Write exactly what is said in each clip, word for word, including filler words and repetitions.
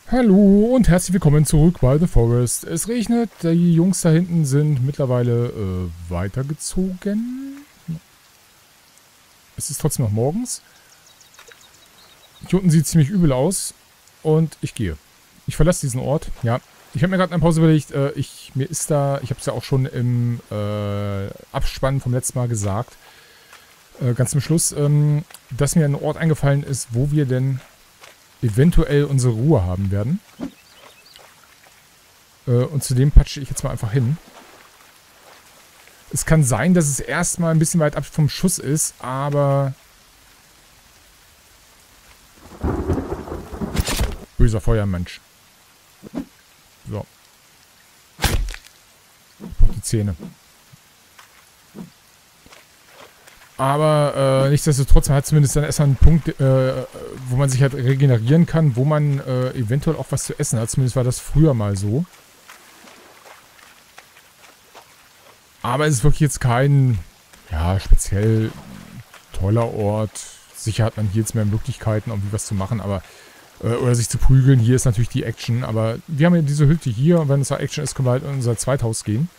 Hallo und herzlich willkommen zurück bei The Forest. Es regnet, die Jungs da hinten sind mittlerweile äh, weitergezogen. Es ist trotzdem noch morgens. Hier unten sieht es ziemlich übel aus und ich gehe. Ich verlasse diesen Ort. Ja, ich habe mir gerade eine Pause überlegt, äh, ich, mir ist da, ich habe es ja auch schon im äh, Abspann vom letzten Mal gesagt, äh, ganz zum Schluss, ähm, dass mir ein Ort eingefallen ist, wo wir denn eventuell unsere Ruhe haben werden. Äh, und zu dem patsche ich jetzt mal einfach hin. Es kann sein, dass es erstmal ein bisschen weit ab vom Schuss ist, aber... Böser Feuermensch. So. Ich brauche die Zähne. Aber äh, nichtsdestotrotz, man hat zumindest dann erstmal einen Punkt, äh, wo man sich halt regenerieren kann, wo man äh, eventuell auch was zu essen hat. Zumindest war das früher mal so. Aber es ist wirklich jetzt kein, ja, speziell toller Ort. Sicher hat man hier jetzt mehr Möglichkeiten, irgendwie was zu machen, aber äh, oder sich zu prügeln. Hier ist natürlich die Action, aber wir haben ja diese Hütte hier und wenn es da Action ist, können wir halt in unser Zweithaus gehen.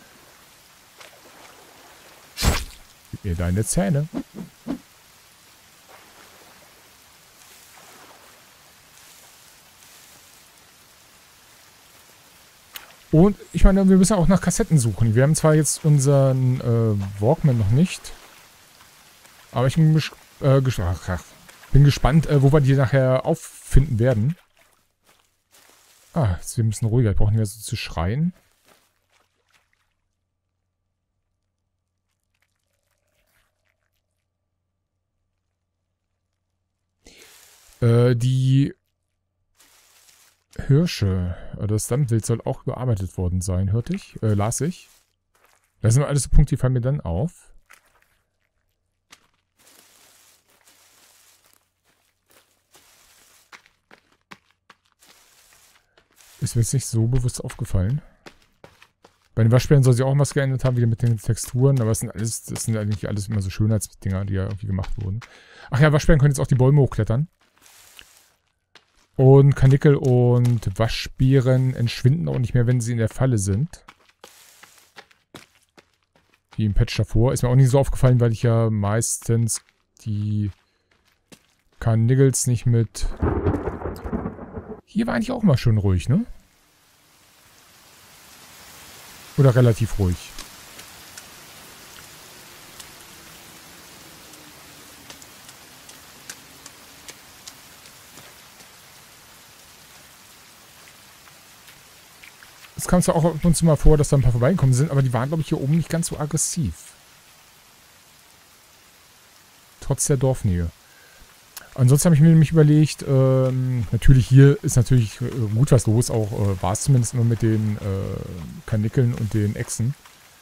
Gib mir deine Zähne. Und ich meine, wir müssen auch nach Kassetten suchen. Wir haben zwar jetzt unseren äh, Walkman noch nicht. Aber ich bin, äh, ges ach, bin gespannt, äh, wo wir die nachher auffinden werden. Ah, jetzt sind wir ein bisschen ruhiger. Ich brauche nicht mehr so zu schreien. Äh, die Hirsche, oder das Stammwild soll auch überarbeitet worden sein, hörte ich, äh, las ich. Das sind alles so Punkte, die fallen mir dann auf. Ist mir jetzt nicht so bewusst aufgefallen. Bei den Waschbären soll sich auch was geändert haben, wieder mit den Texturen, aber es sind alles, das sind eigentlich alles immer so Schönheitsdinger, die ja irgendwie gemacht wurden. Ach ja, Waschbären können jetzt auch die Bäume hochklettern. Und Karnickel und Waschbären entschwinden auch nicht mehr, wenn sie in der Falle sind. Wie im Patch davor. Ist mir auch nicht so aufgefallen, weil ich ja meistens die Karnickels nicht mit... Hier war eigentlich auch mal schön ruhig, ne? Oder relativ ruhig. Es kam zwar auch ab und zu mal vor, dass da ein paar vorbeigekommen sind, aber die waren, glaube ich, hier oben nicht ganz so aggressiv. Trotz der Dorfnähe. Ansonsten habe ich mir nämlich überlegt, ähm, natürlich hier ist natürlich äh, gut was los, auch äh, war es zumindest immer mit den äh, Karnickeln und den Echsen.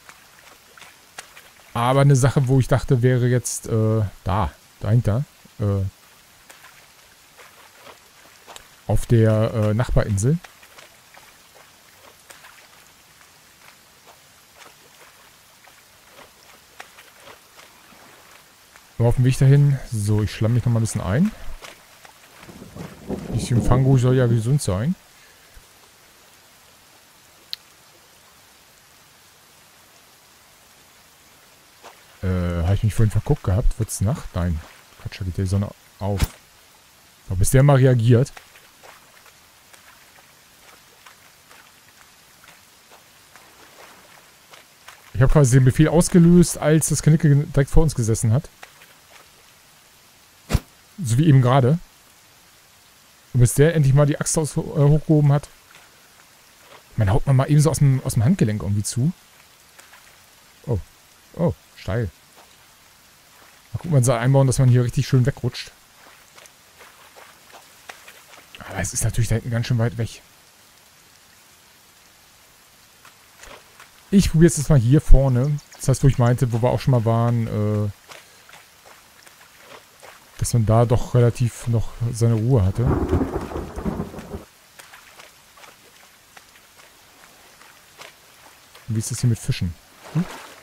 Aber eine Sache, wo ich dachte, wäre jetzt äh, da, dahinter, äh, auf der äh, Nachbarinsel. Auf dem Weg dahin. So, ich schlamm mich noch mal ein bisschen ein. Ein bisschen Fango soll ja gesund sein. Äh, habe ich mich vorhin verguckt gehabt? Wird's Nacht? Nein. Quatsch, da geht die Sonne auf. Aber bis der mal reagiert. Ich habe quasi den Befehl ausgelöst, als das Karnickel direkt vor uns gesessen hat. So wie eben gerade. Und bis der endlich mal die Axt aus, äh, hochgehoben hat. Man haut man mal eben so aus dem, aus dem Handgelenk irgendwie zu. Oh. Oh, steil. Mal gucken, man soll einbauen, dass man hier richtig schön wegrutscht. Aber es ist natürlich da hinten ganz schön weit weg. Ich probiere es jetzt mal hier vorne. Das heißt, wo ich meinte, wo wir auch schon mal waren, äh, dass man da doch relativ noch seine Ruhe hatte. Wie ist das hier mit Fischen? Hm?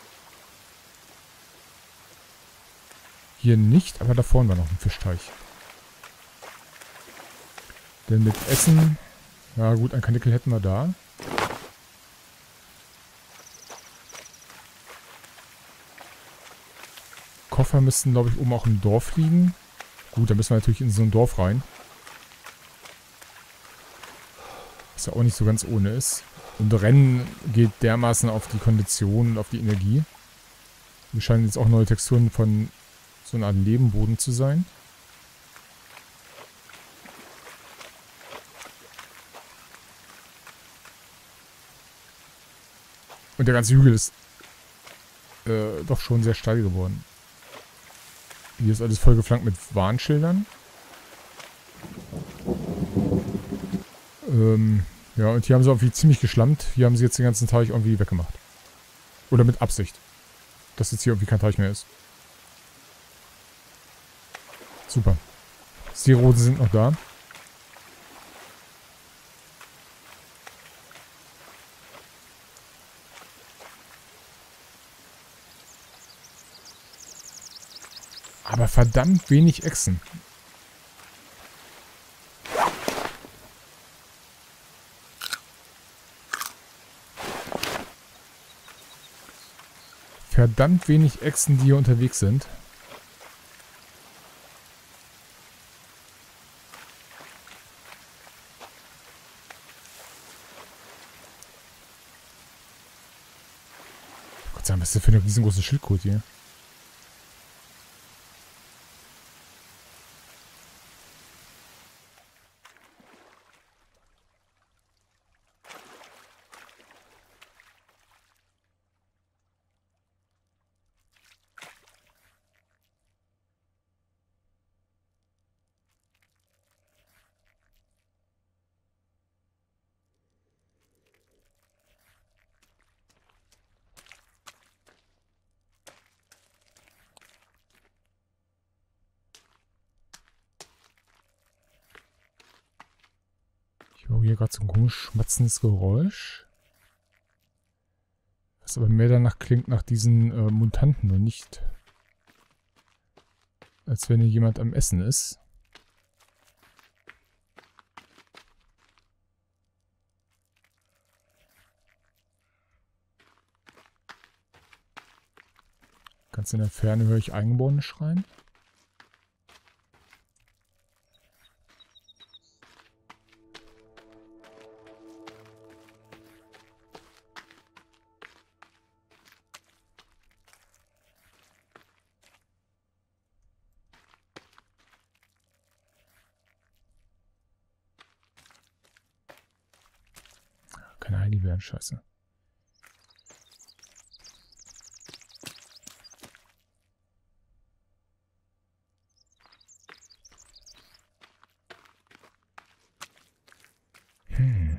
Hier nicht, aber da vorne war noch ein Fischteich. Denn mit Essen Ja gut, ein Karnickel hätten wir da. Koffer müssten, glaube ich, oben auch im Dorf liegen. Gut, da müssen wir natürlich in so ein Dorf rein. Was ja auch nicht so ganz ohne ist. Und Rennen geht dermaßen auf die Kondition und auf die Energie. Hier scheinen jetzt auch neue Texturen von so einer Art Lebenboden zu sein. Und der ganze Hügel ist äh, doch schon sehr steil geworden. Hier ist alles voll geflankt mit Warnschildern. Ähm, ja, und hier haben sie irgendwie ziemlich geschlammt. Hier haben sie jetzt den ganzen Teich irgendwie weggemacht. Oder mit Absicht. Dass jetzt hier irgendwie kein Teich mehr ist. Super. Seerosen sind noch da. Aber verdammt wenig Echsen. Verdammt wenig Echsen, die hier unterwegs sind. Gott sei Dank, was ist das für eine riesengroße Schildkröte hier? Ich höre hier gerade so ein komisch schmatzendes Geräusch. Was aber mehr danach klingt nach diesen äh, Mutanten und nicht als wenn hier jemand am Essen ist. Ganz in der Ferne höre ich Eingeborene schreien. Keine Heiligbeeren, scheiße. Hm.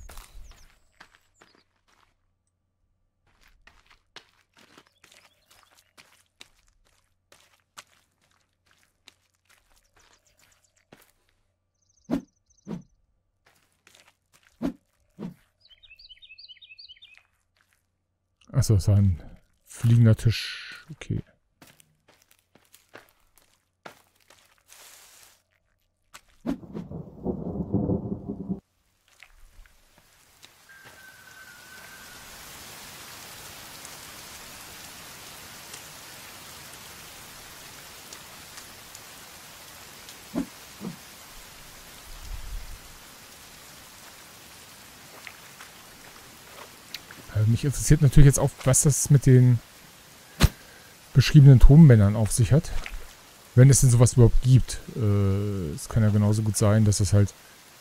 Achso, es war ein fliegender Tisch. Okay. Mich interessiert natürlich jetzt auch, was das mit den beschriebenen Tonbändern auf sich hat. Wenn es denn sowas überhaupt gibt. Äh, es kann ja genauso gut sein, dass es halt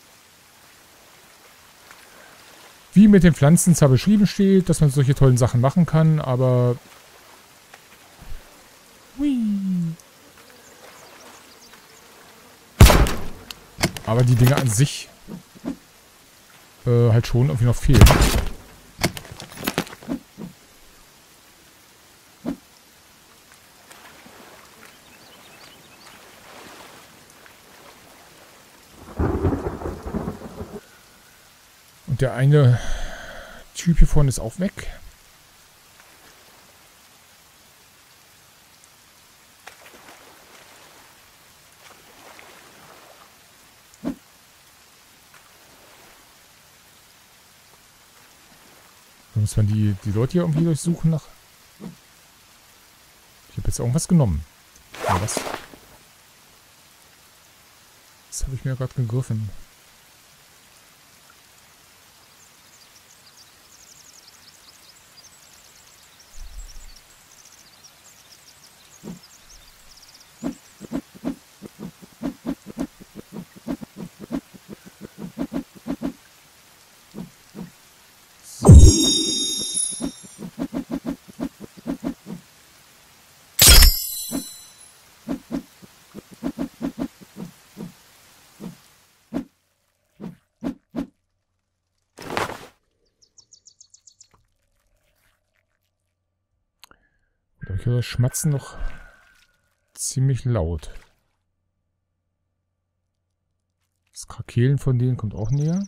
wie mit den Pflanzen zwar beschrieben steht, dass man solche tollen Sachen machen kann, aber Hui. Aber die Dinge an sich äh, halt schon irgendwie noch fehlen. Und der eine Typ hier vorne ist auch weg. Da muss man die, die Leute hier irgendwie durchsuchen nach... Ich habe jetzt irgendwas genommen. Ja, was? Das habe ich mir gerade gegriffen. Ich höre das Schmatzen noch ziemlich laut. Das Krakehlen von denen kommt auch näher.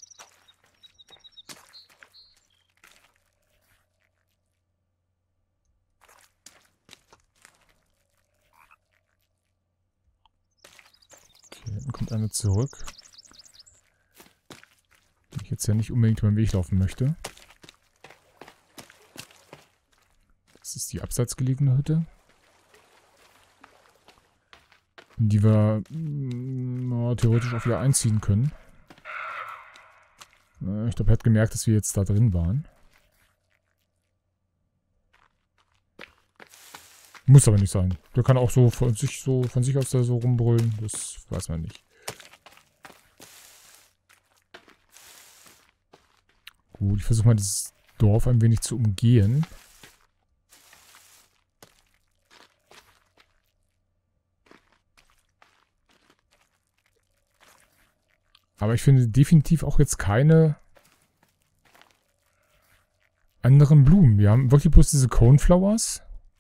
Okay, dann kommt eine zurück. Die ich jetzt ja nicht unbedingt über den Weg laufen möchte. Das ist die abseits gelegene Hütte. In die wir na, theoretisch auch wieder einziehen können. Ich glaube, er hat gemerkt, dass wir jetzt da drin waren. Muss aber nicht sein. Der kann auch so von sich, so von sich aus da so rumbrüllen. Das weiß man nicht. Gut, ich versuche mal das Dorf ein wenig zu umgehen. Aber ich finde definitiv auch jetzt keine anderen Blumen. Wir haben wirklich bloß diese Coneflowers.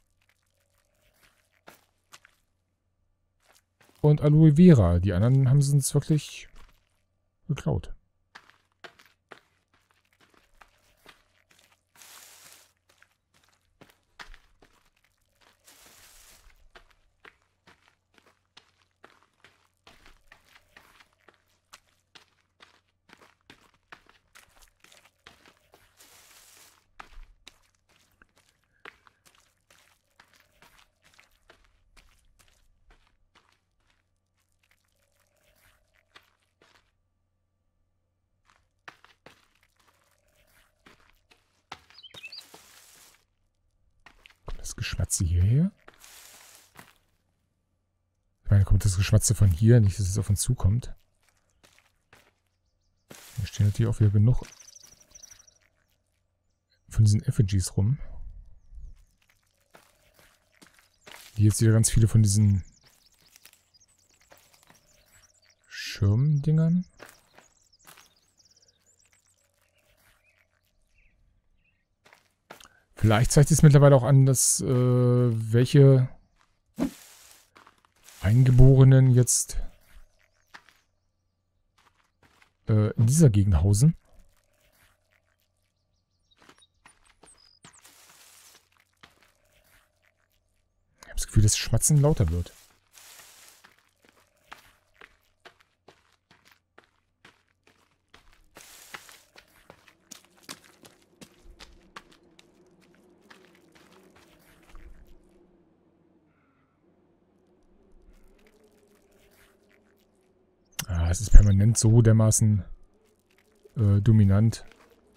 Und Aloe Vera. Die anderen haben sie uns wirklich geklaut. Das Geschmatze hierher? Ich meine, kommt das Geschmatze von hier, nicht, dass es auf uns zukommt. Hier stehen natürlich auch wieder genug von diesen Effigies rum. Hier jetzt wieder ganz viele von diesen Schirmdingern. Vielleicht zeigt es mittlerweile auch an, dass äh, welche Eingeborenen jetzt äh, in dieser Gegend hausen. Ich habe das Gefühl, dass das Schmatzen lauter wird. Ah, es ist permanent so dermaßen äh, dominant,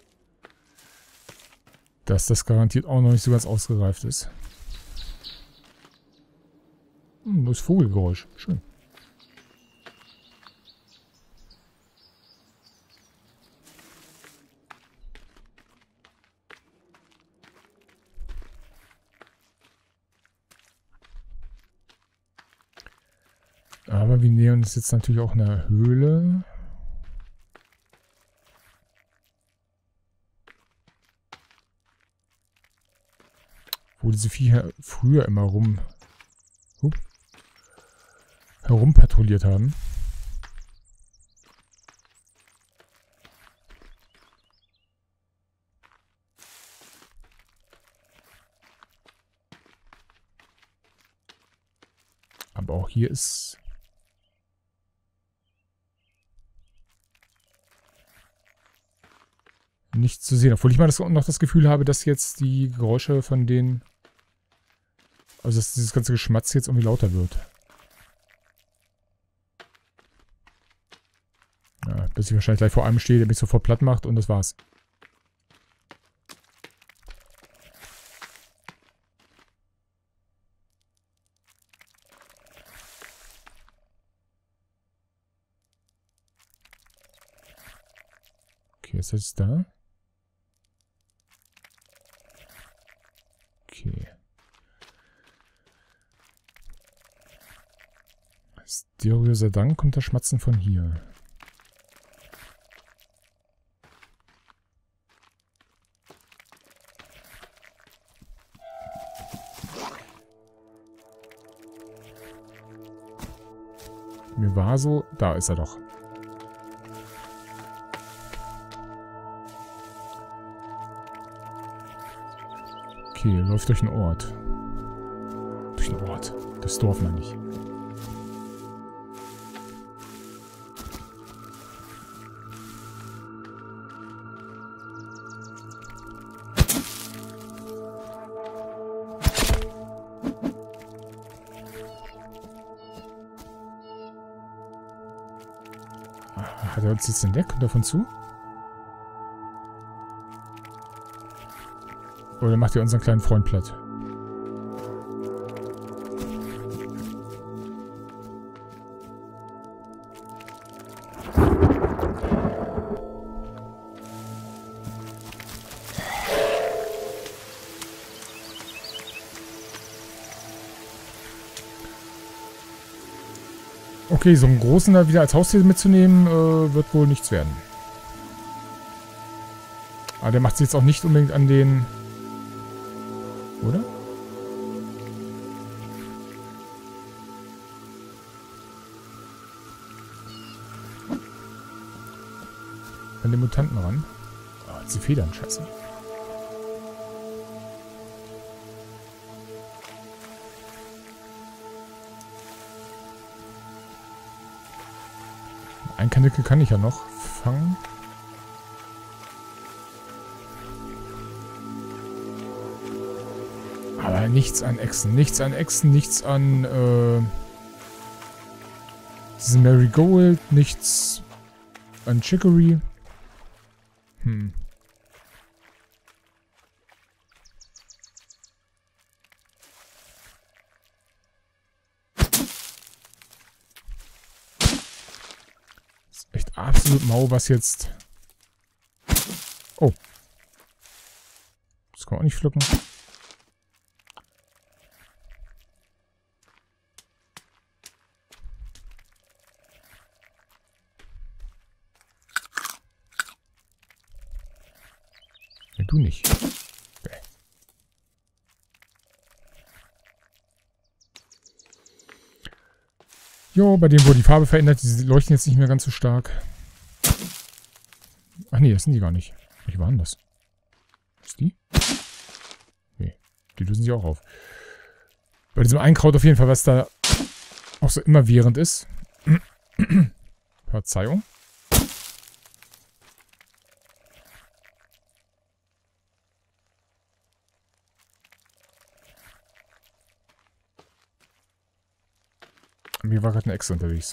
dass das garantiert auch noch nicht so ganz ausgereift ist. Hm, nur das Vogelgeräusch. Schön. Aber wir nähern uns jetzt natürlich auch einer Höhle. Wo diese Viecher früher immer rum uh, herumpatrouilliert haben. Aber auch hier ist nichts zu sehen. Obwohl ich mal das, noch das Gefühl habe, dass jetzt die Geräusche von denen... Also dass dieses ganze Geschmatz jetzt irgendwie lauter wird. Ja, bis ich wahrscheinlich gleich vor einem stehe, der mich sofort platt macht und das war's. Okay, ist das da? Okay. Mysteriöser Dank kommt das Schmatzen von hier. Mir war so... Da ist er doch. Okay, läuft durch den Ort. Durch den Ort. Das Dorf meine ich. Hat er uns jetzt entdeckt? Kommt davon zu? Oder macht ihr unseren kleinen Freund platt? Okay, so einen großen da wieder als Haustier mitzunehmen, äh, wird wohl nichts werden. Aber der macht sich jetzt auch nicht unbedingt an den... Oder? An den Mutanten ran. Oh, jetzt die Federn, scheiße. Ein Kanickel kann ich ja noch fangen. Aber nichts an Echsen. Nichts an Echsen, nichts an äh, diesen Marigold, nichts an Chicory. Hm. Echt absolut mau, was jetzt... Oh. Das kann man auch nicht pflücken. Ja, du nicht. Okay. Jo, bei dem wurde die Farbe verändert. Die leuchten jetzt nicht mehr ganz so stark. Ach nee, das sind die gar nicht. Welche waren das? Ist die? Nee, die lösen sich auch auf. Bei diesem Einkraut auf jeden Fall, was da auch so immerwährend ist. Verzeihung. Mir war gerade eine Echse unterwegs.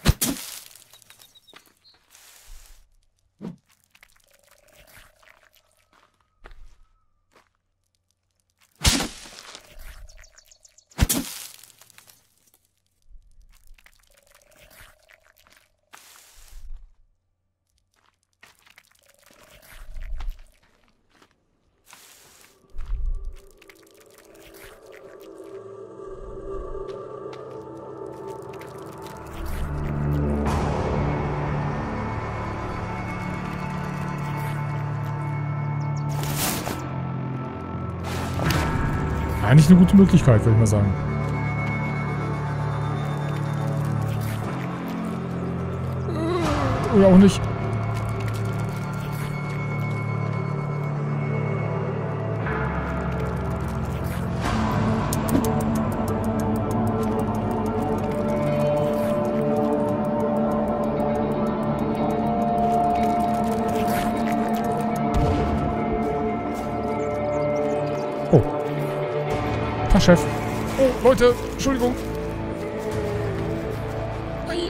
Eigentlich eine gute Möglichkeit, würde ich mal sagen. Oder auch nicht. Fachchef. Oh, Leute, Entschuldigung. Nein.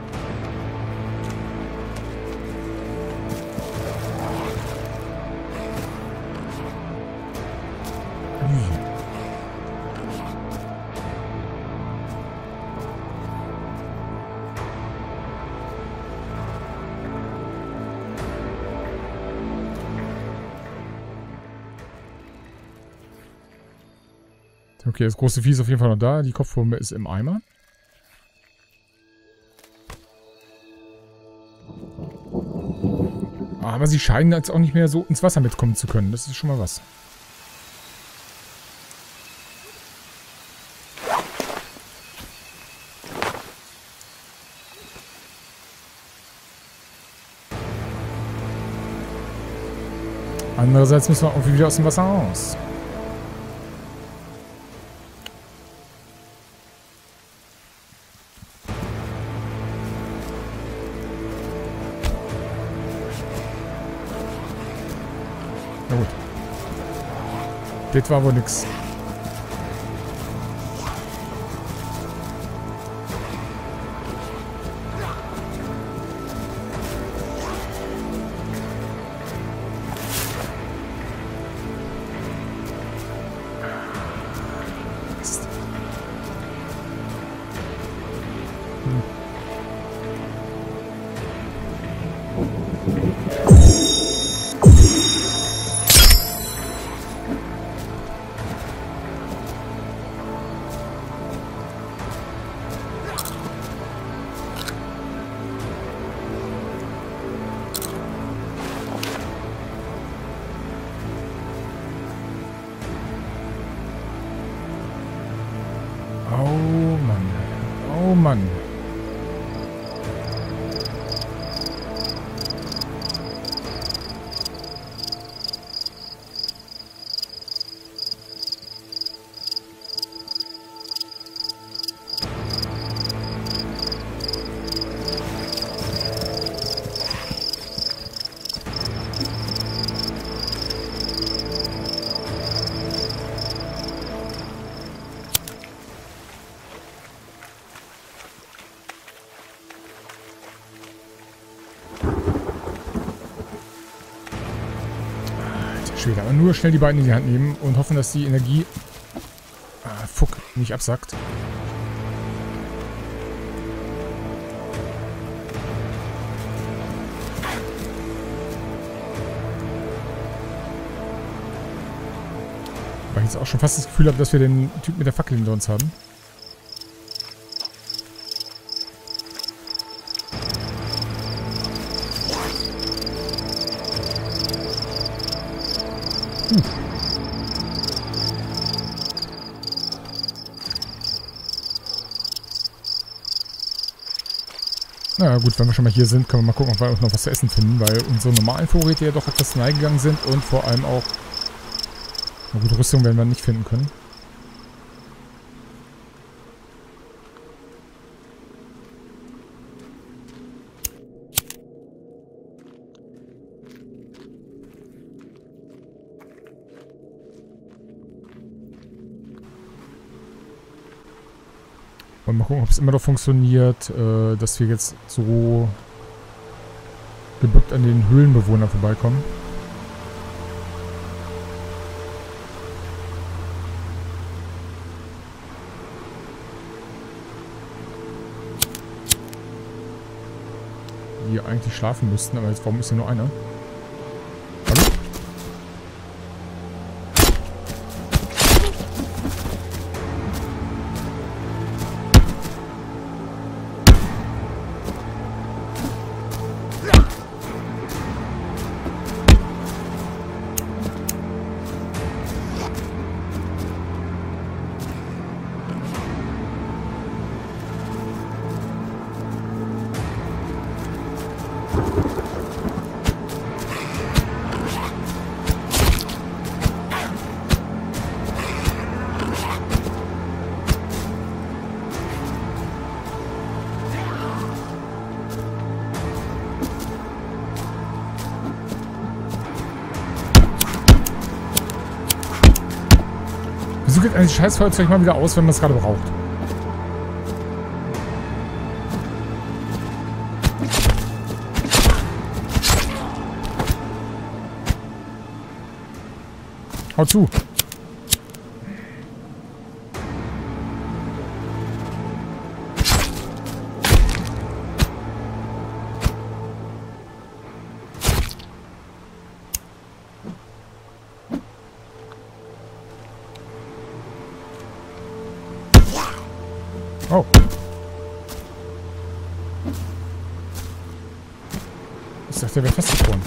Okay, das große Vieh ist auf jeden Fall noch da. Die Kopfwurme ist im Eimer. Aber sie scheinen jetzt auch nicht mehr so ins Wasser mitkommen zu können. Das ist schon mal was. Andererseits müssen wir auch wieder aus dem Wasser raus. Na gut. Das war wohl nix. Oh Mann. Oh Mann. Aber nur schnell die beiden in die Hand nehmen und hoffen, dass die Energie ah, fuck, nicht absackt. Weil ich jetzt auch schon fast das Gefühl habe, dass wir den Typ mit der Fackel hinter uns haben. Hm. Na ja, gut, wenn wir schon mal hier sind, können wir mal gucken, ob wir auch noch was zu essen finden, weil unsere normalen Vorräte ja doch etwas neigegangen sind und vor allem auch eine gute Rüstung werden wir nicht finden können. Und mal gucken, ob es immer noch funktioniert, äh, dass wir jetzt so gebückt an den Höhlenbewohnern vorbeikommen. Die eigentlich schlafen müssten, aber jetzt warum ist hier nur einer? Hallo? Wieso geht ein scheiß Feuerzeug mal wieder aus, wenn man es gerade braucht? Hau zu. Oh. Ich dachte, der wäre festgefroren.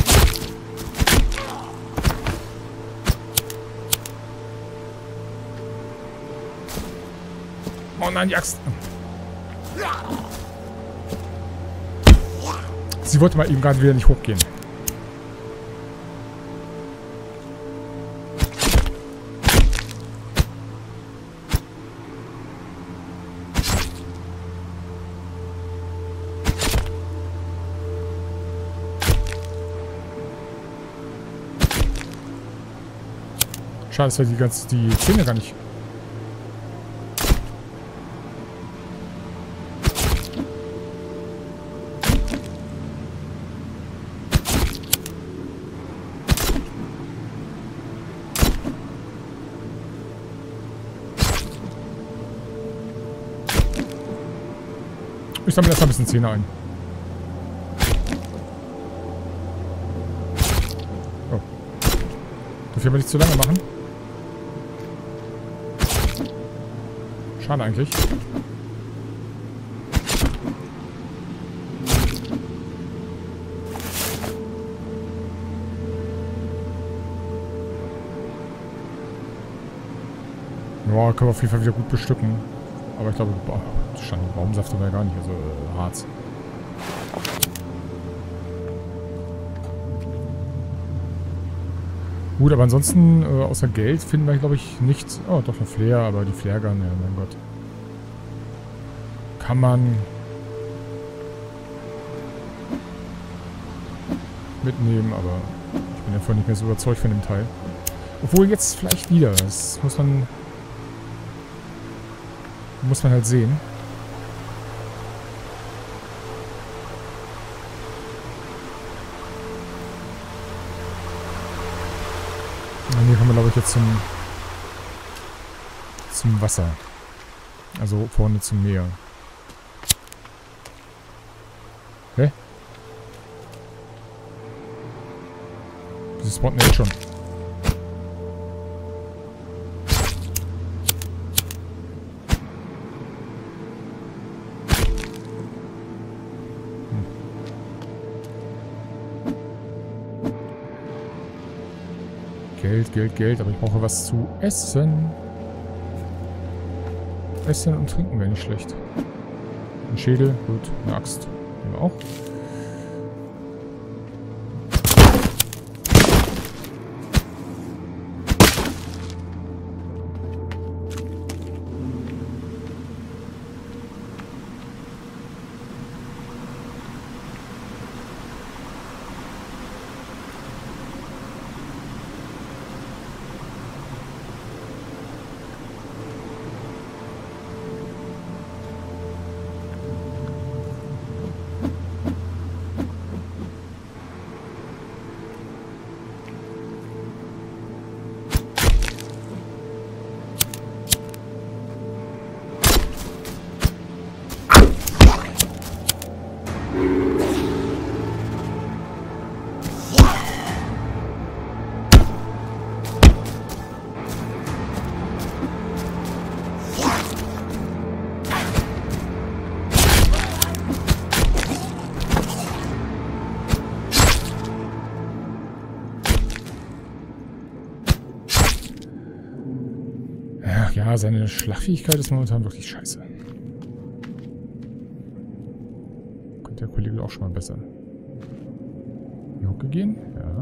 Oh nein, die Axt. Sie wollte mal eben gerade wieder nicht hochgehen. Schade, dass wir die ganze die Zähne gar nicht. Ich sammle erst mal ein bisschen Zähne ein. Oh. Darf ich aber nicht zu lange machen? Schade eigentlich. Ja, können wir auf jeden Fall wieder gut bestücken. Aber ich glaube, boah, stand Baumsaft oder gar nicht, also äh, Harz. Gut, aber ansonsten, äh, außer Geld finden wir, glaube ich, nichts. Oh, doch eine Flair, aber die Flairgun, ja, mein Gott. Kann man mitnehmen, aber ich bin ja voll nicht mehr so überzeugt von dem Teil. Obwohl jetzt vielleicht wieder. Das muss man muss man halt sehen. Und hier kommen wir, glaube ich, jetzt zum zum Wasser. Also vorne zum Meer. Hä? Das spawnt jetzt schon. Geld, Geld, Geld, aber ich brauche was zu essen. Essen und trinken wäre nicht schlecht. Ein Schädel, gut, eine Axt. Nehmen wir auch. Ja, seine Schlagfähigkeit ist momentan wirklich scheiße. Könnte der Kollege auch schon mal besser. Hier hochgehen? Ja.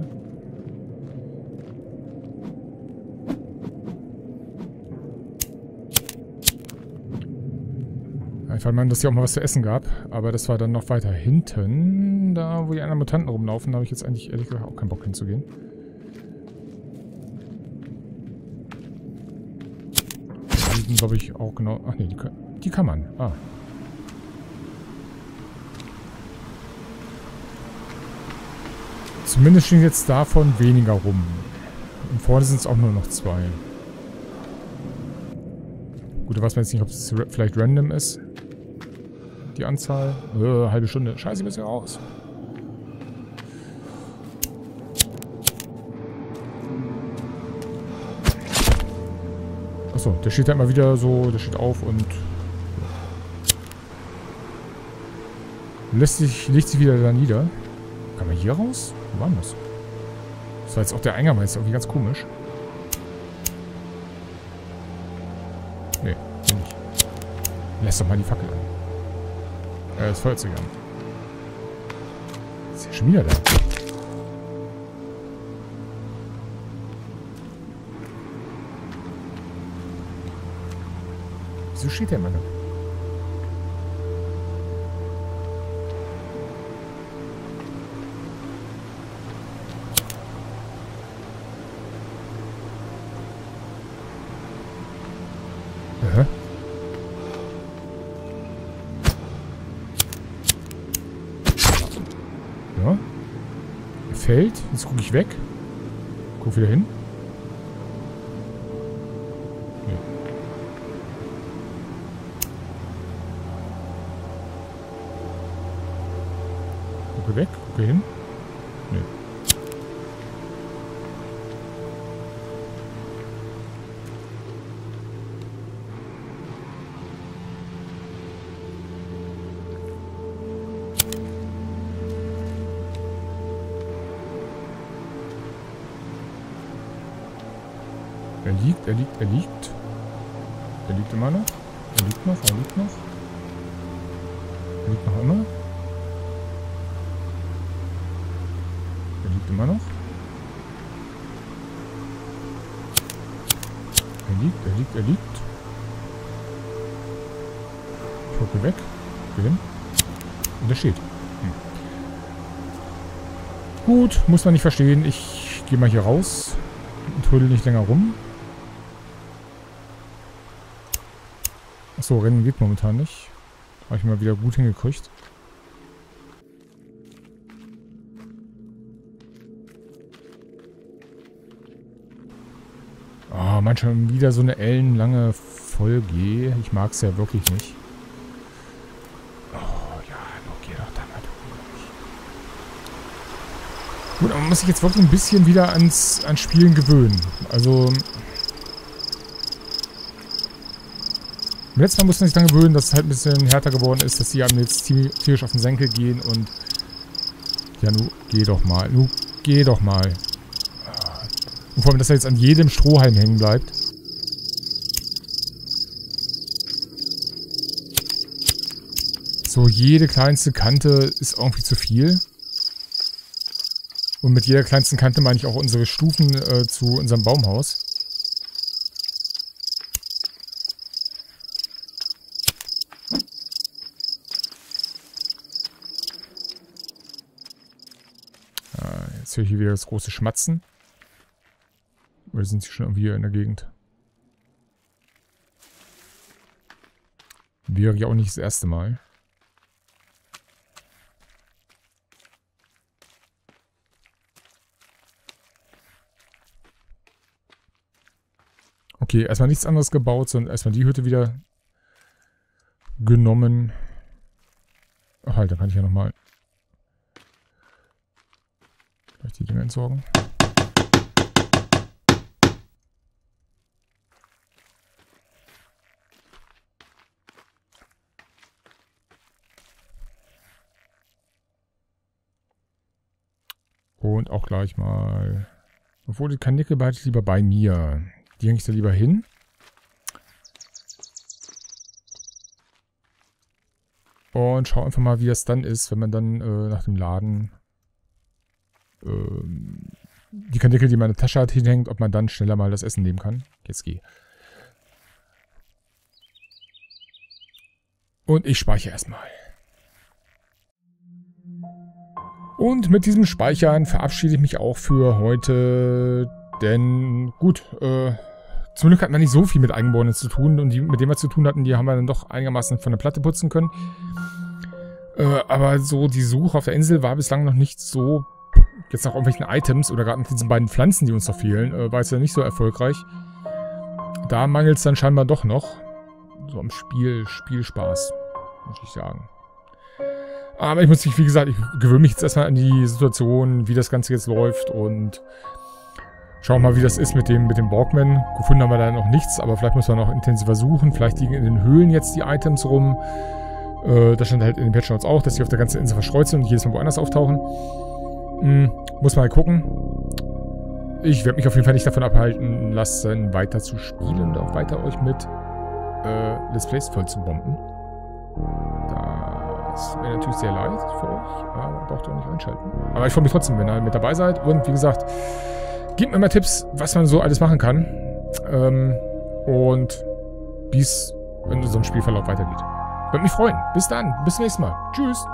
Einfach mal, dass hier auch mal was zu essen gab. Aber das war dann noch weiter hinten. Da, wo die anderen Mutanten rumlaufen, da habe ich jetzt eigentlich ehrlich gesagt auch keinen Bock hinzugehen. sind, glaube ich, auch genau... Ach nee, die, die kann man. Ah. Zumindest stehen jetzt davon weniger rum. Und vorne sind es auch nur noch zwei. Gut, da weiß man jetzt nicht, ob es vielleicht random ist. Die Anzahl. Äh, halbe Stunde. Scheiße, ich muss ja raus. Achso, der steht halt mal wieder so, der steht auf und lässt sich, legt sich wieder da nieder. Kann man hier raus? Wo war das? Das war jetzt auch der Eingang, ist irgendwie ganz komisch. Nee, hier nicht. Lässt doch mal die Fackel an. Äh, das Feuerzeug an. Ist ja schon wieder da. Wieso steht der immer da? Hä? Ja. Er fällt. Jetzt gucke ich weg. Guck wieder hin. Nee. Gucke weg. Gucke hin. Nee. Er liegt, er liegt, er liegt. Er liegt immer noch. Er liegt noch, er liegt noch. Er liegt noch immer. Er liegt immer noch. Er liegt, er liegt, er liegt. Ich gucke weg. Gucke hin. Und er steht. Hm. Gut, muss man nicht verstehen. Ich gehe mal hier raus und trödel nicht länger rum. Achso, Rennen geht momentan nicht. Habe ich mal wieder gut hingekriegt. Oh, manchmal schon wieder so eine ellenlange Folge. Ich mag es ja wirklich nicht. Oh ja, geh doch da mal durch. Gut, aber man muss sich jetzt wirklich ein bisschen wieder ans, ans Spielen gewöhnen. Also... Beim letzten Mal muss man sich daran gewöhnen, dass es halt ein bisschen härter geworden ist, dass die einem jetzt tierisch auf den Senkel gehen und... Ja, nu, geh doch mal. Nu, geh doch mal. Und vor allem, dass er jetzt an jedem Strohhalm hängen bleibt. So, jede kleinste Kante ist irgendwie zu viel. Und mit jeder kleinsten Kante meine ich auch unsere Stufen äh, zu unserem Baumhaus. Jetzt höre ich hier wieder das große Schmatzen. Oder sind sie schon irgendwie in der Gegend? Wäre ja auch nicht das erste Mal. Okay, erstmal nichts anderes gebaut, sondern erstmal die Hütte wieder genommen. Ach halt, da kann ich ja nochmal die Dinge entsorgen. Und auch gleich mal... Obwohl, die Karnickel behalte ich lieber bei mir. Die hänge ich da lieber hin. Und schau einfach mal, wie das dann ist, wenn man dann äh, nach dem Laden... die Karnickel, die man in der Tasche hat, hinhängt, ob man dann schneller mal das Essen nehmen kann. Jetzt geh. Und ich speichere erstmal. Und mit diesem Speichern verabschiede ich mich auch für heute. Denn, gut, äh, zum Glück hatten wir nicht so viel mit Eingeborenen zu tun. Und die, mit denen wir zu tun hatten, die haben wir dann doch einigermaßen von der Platte putzen können. Äh, aber so die Suche auf der Insel war bislang noch nicht so... Jetzt nach irgendwelchen Items oder gerade nach diesen beiden Pflanzen, die uns noch fehlen, äh, war es ja nicht so erfolgreich. Da mangelt es dann scheinbar doch noch. So am Spiel, Spielspaß, muss ich sagen. Aber ich muss mich, wie gesagt, ich gewöhne mich jetzt erstmal an die Situation, wie das Ganze jetzt läuft und schauen mal, wie das ist mit dem, mit dem Walkman. Gefunden haben wir da noch nichts, aber vielleicht müssen wir noch intensiver suchen. Vielleicht liegen in den Höhlen jetzt die Items rum. Äh, das stand halt in den Patch Notes auch, dass die auf der ganzen Insel verstreut sind und jedes Mal woanders auftauchen. Hm, muss mal gucken. Ich werde mich auf jeden Fall nicht davon abhalten lassen, weiter zu spielen und auch weiter euch mit äh, Let's Plays voll zu bomben. Das wäre natürlich sehr leid für euch, aber braucht ihr auch nicht einschalten. Aber ich freue mich trotzdem, wenn ihr mit dabei seid. Und wie gesagt, gebt mir mal Tipps, was man so alles machen kann. Ähm, und wie es in unserem Spielverlauf weitergeht. Würde mich freuen. Bis dann. Bis zum nächsten Mal. Tschüss.